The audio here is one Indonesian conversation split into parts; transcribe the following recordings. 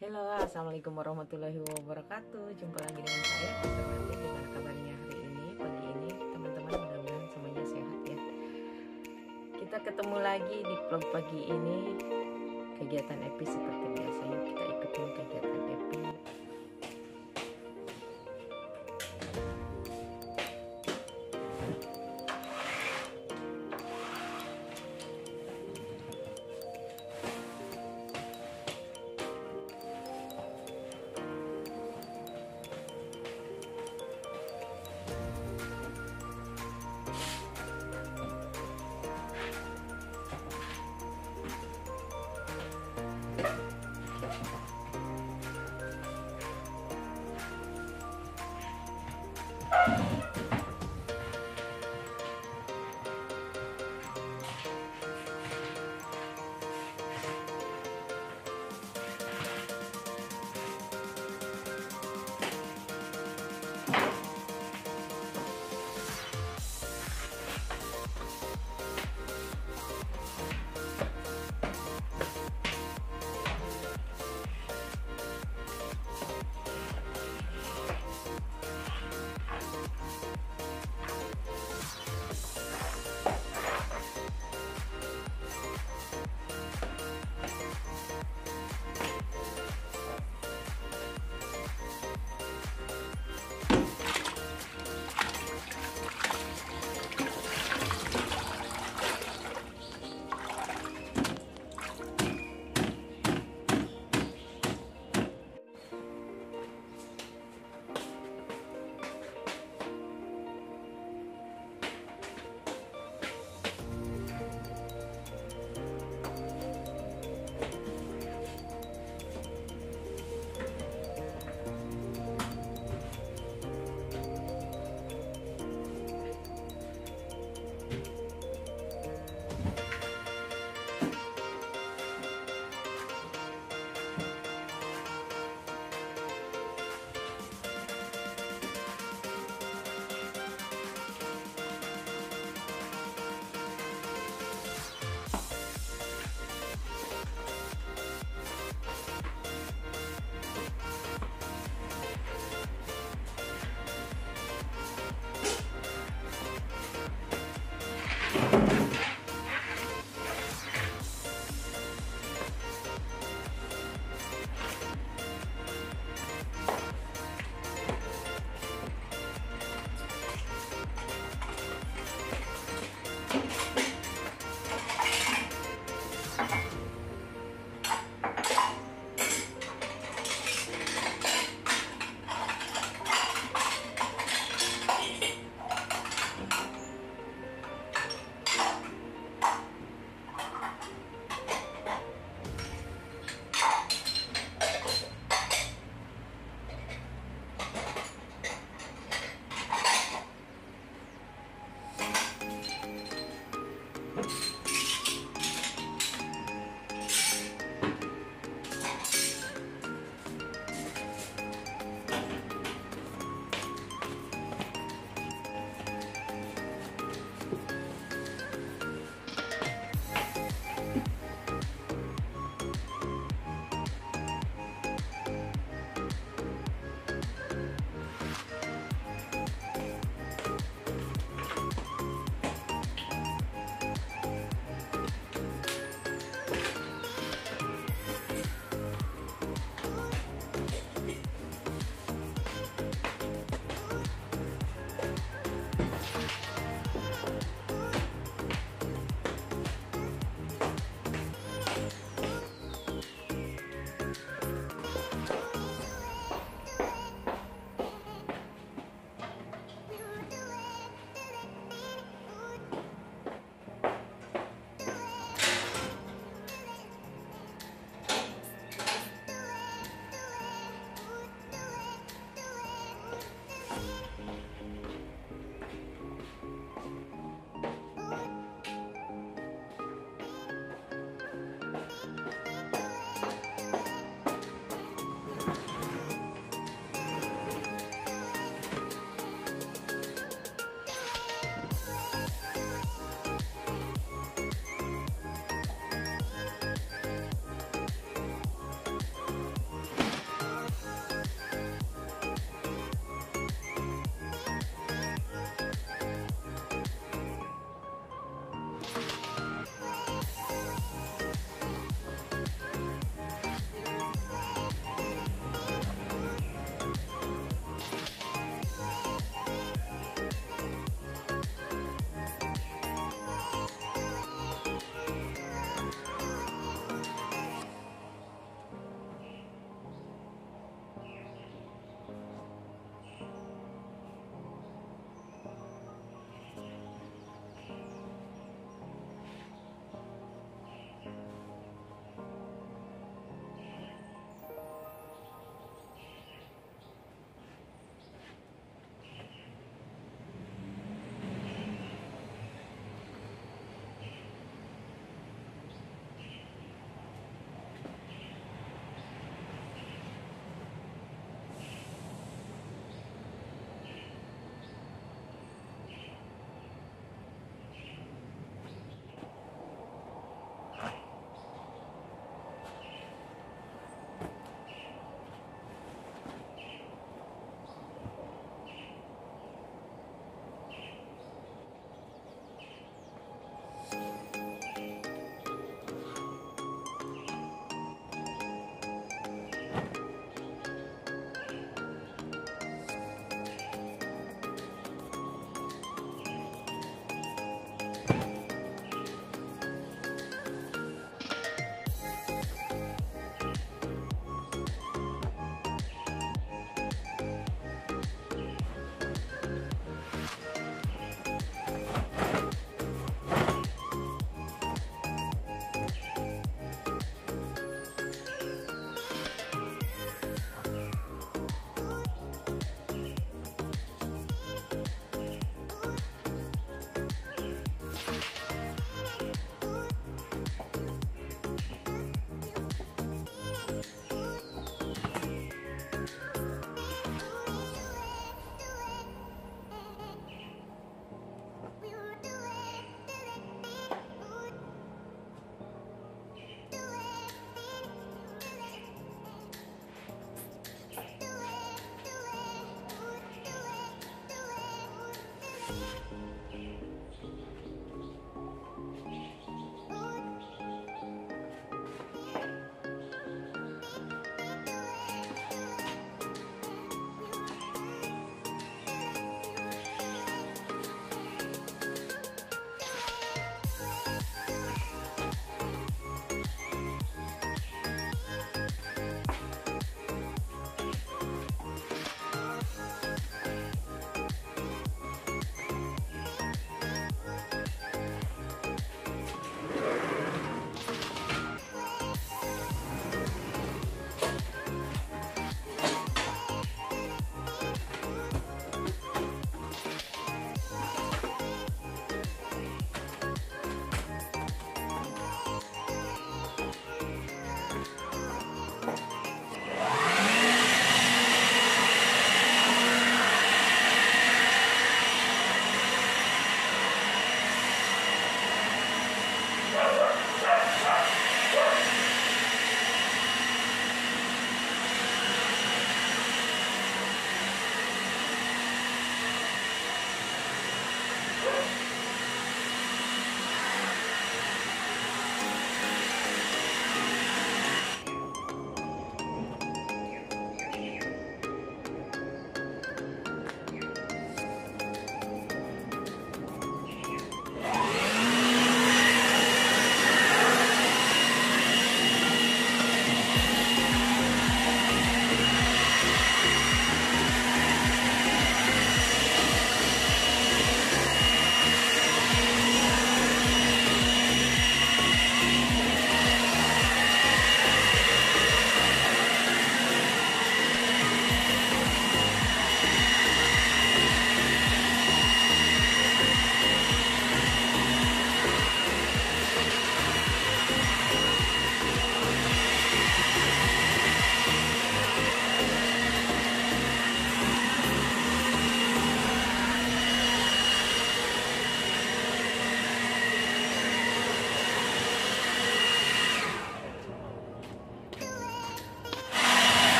Halo, assalamualaikum warahmatullahi wabarakatuh. Jumpa lagi dengan saya, Fitriwati. Gimana kabarnya hari ini, pagi ini, teman-teman? Mudah-mudahan semuanya sehat ya. Kita ketemu lagi di vlog pagi ini. Kegiatan Epi seperti biasa, yuk kita ikutin kegiatan Epi.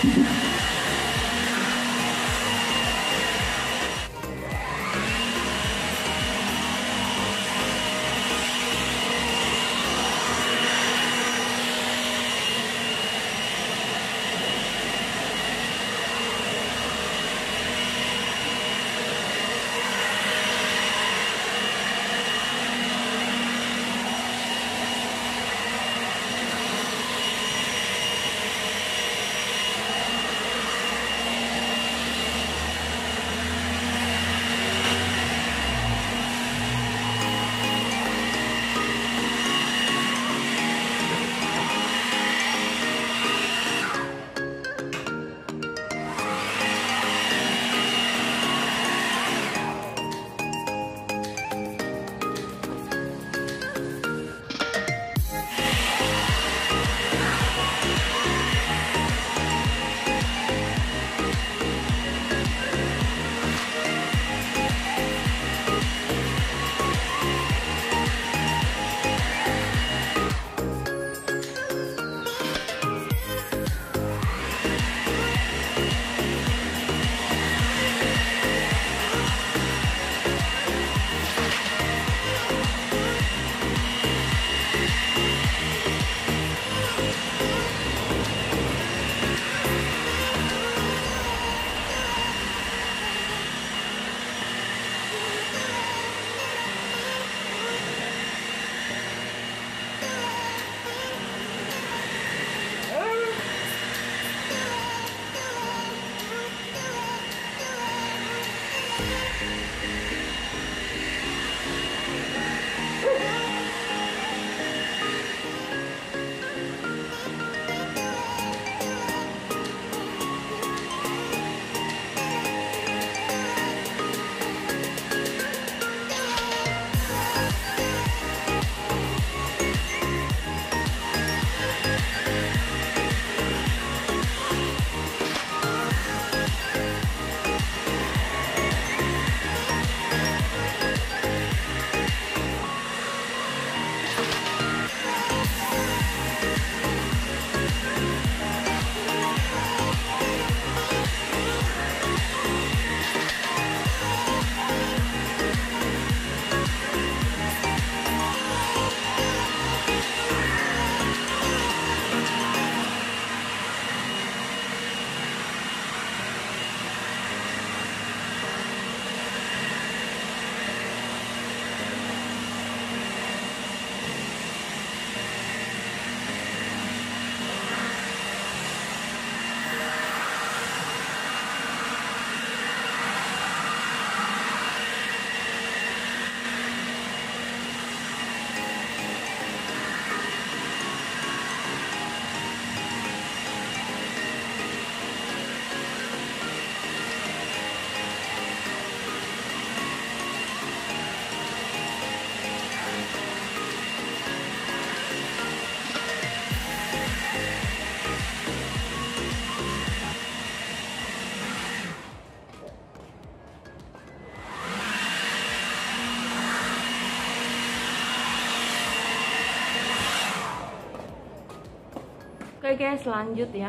Oke guys, lanjut ya.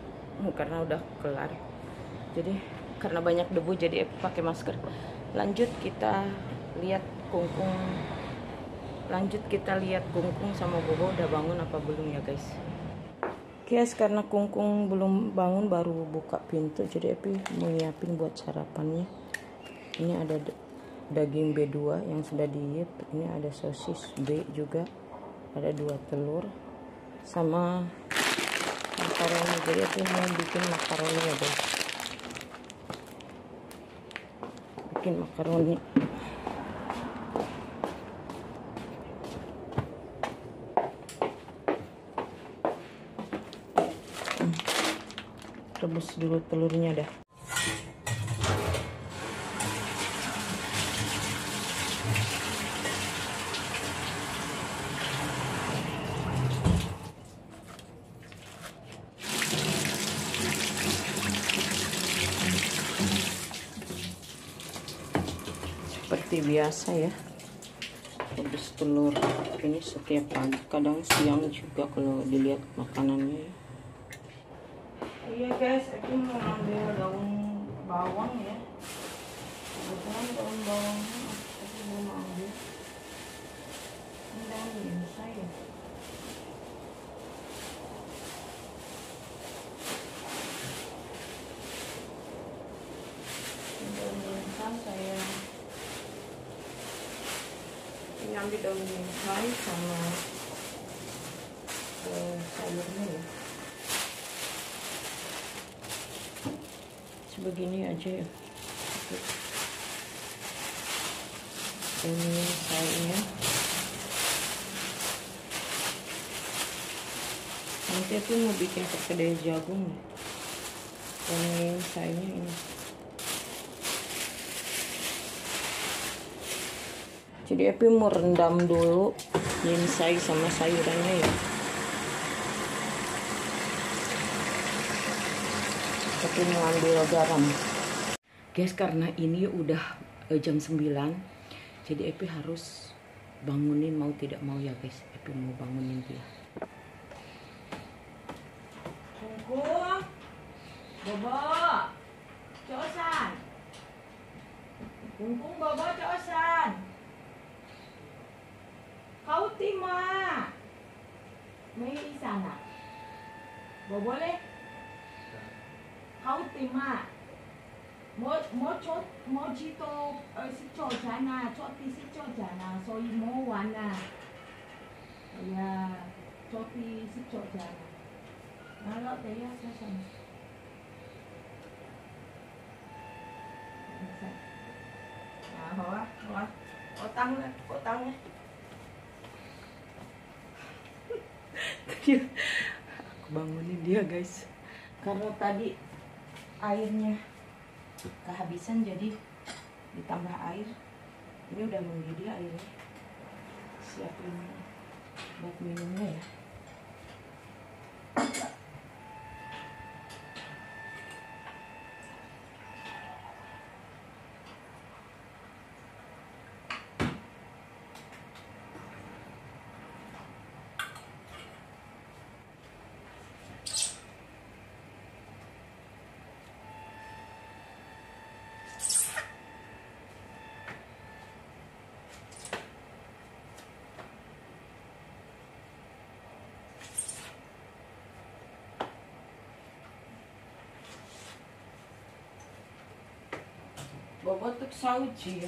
Karena udah kelar. Jadi karena banyak debu jadi pakai masker. Lanjut kita lihat kungkung. Lanjut kita lihat kungkung sama Bobo udah bangun apa belum ya guys. Guys, karena kungkung belum bangun baru buka pintu, jadi Epi mau nyiapin buat sarapannya. Ini ada daging B2 yang sudah diiut, ini ada sosis B juga, ada 2 telur sama makaroni. Jadi Epi mau bikin makaroni ya guys, bikin makaroni. Rebus dulu telurnya dah. Seperti biasa ya, rebus telur ini setiap pagi, kadang siang juga kalau dilihat makanannya ya. Iya guys, aku mau ambil daun bawang ya. Kebetulan daun bawangnya aku belum ambil. Ini daun linsai ya. Daun linsai saya ini ambil daun linsai sama sayurnya ya. Sebegini aja ya. Ini sayurnya. Nanti aku mau bikin perkedel jagung. Ini sayurnya ini. Jadi aku mau rendam dulu linsai sama sayurannya ya. Aku mau ambil garam. Guys, karena ini udah jam 9, jadi Epi harus bangunin mau tidak mau ya guys. Epi mau bangunin dia. Kungkung, Bobo, Cosan. Kungkung, Bobo, Cosan. Kau tima. May isa na. Bobo le. Kau tima. Mo jito si Chojana, choti si Chojana, so mo wana. Ya, choti si Chojana. Nalo tayo sa sana. Nah, hawa, otangnya. Aku bangunin dia guys, karena tadi airnya kehabisan jadi ditambah air. Ini udah mendidih airnya, siapin buat minumnya ya. Bobo untuk saúde.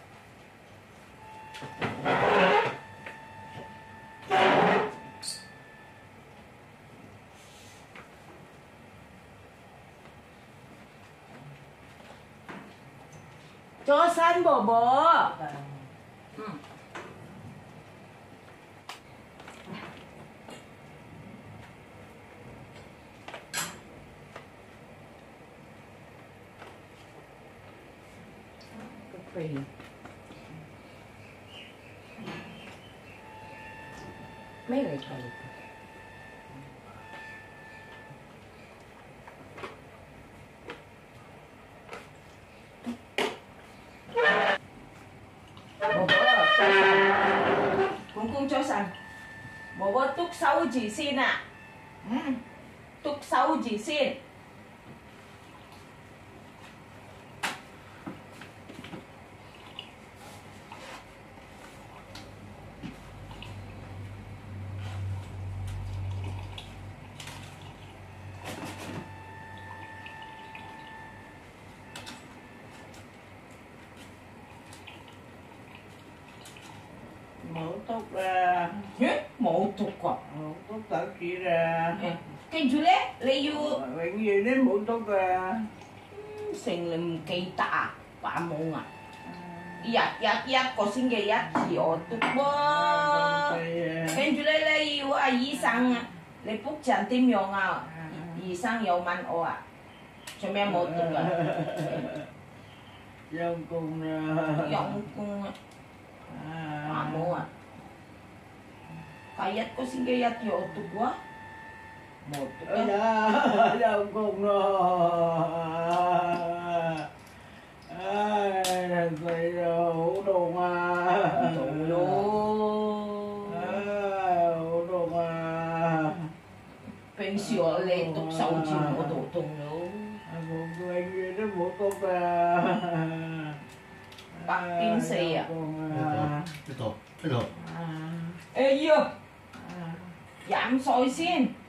Cosan Bobo. May kali itu. Bobo, Kungkung Cosan. Bobo tuk sauji sina. Tuk sauji sin. Mẫu tốt ra. Mẫu tục à? Mẫu tốt tạo chỉ ra. Cái chú lẽ lấy you. Vậy gì đến mẫu tốt ra. Sinh làm cây tạ bà mông à. Yak có sinh cái yak gì ở tục bơ. Cái chú lẽ lấy you à y sang lấy bút chẳng tìm用à. Y sang yêu man ô à. Cho mẹ mẫu tục à. Dòng cùng ra. Dòng cùng à. Mo à. Kayat ko sige yat yo tukwa. Mo tukwa. Dòng cùng rồi. Phải hủ đồn à. Hủ đồn à. 平時我你讀手指我都痛咯。 Con tôi kia nó bổ túc à. 104啊。 呢度呢度。 誒要飲水先。